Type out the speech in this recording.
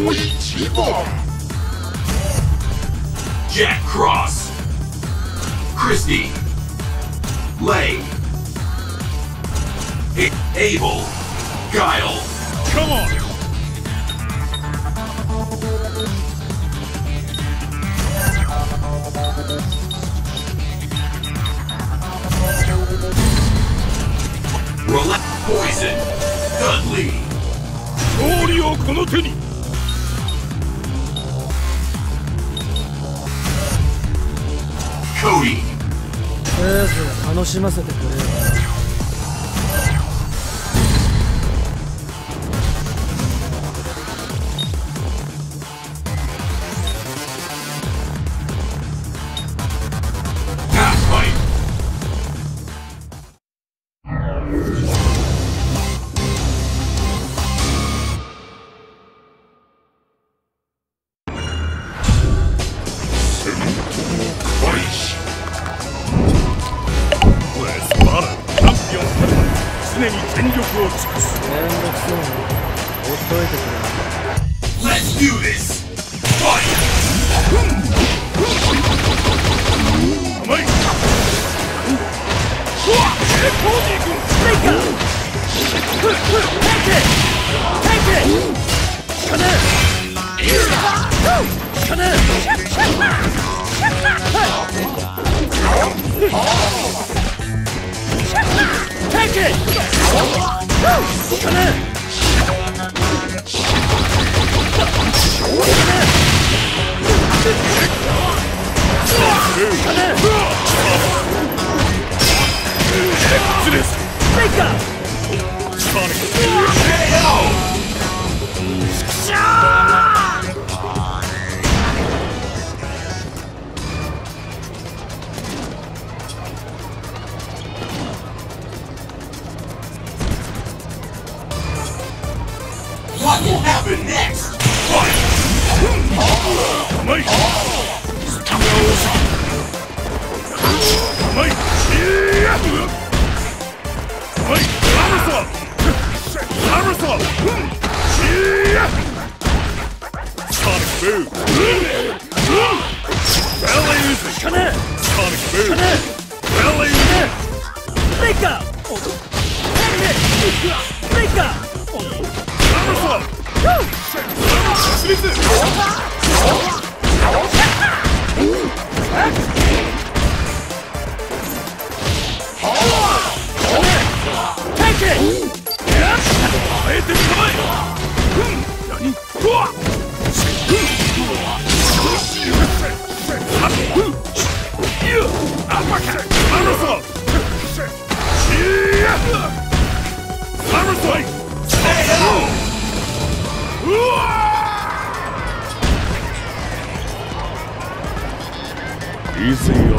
Jack Cross, Christie, Lay, Abel, Guile. Come on! Roulette Poison, Dudley. 勝利をこの手に。Cody。 せいぜい楽しませてくれよ。 常に全力を尽くす。 めんどくせえな。ほっといてくれ。 Let's do this. Fight. 甘い。コージー君。レイカー。Take it. かね。かね。Take it! Come in! Make up! What will happen next? Fight! Mike! Skills! Mike! Mike! Somersault! Somersault! Sonic boom! Belly! Sonic boom! Belly! Make up! Make up! Take it! Easy.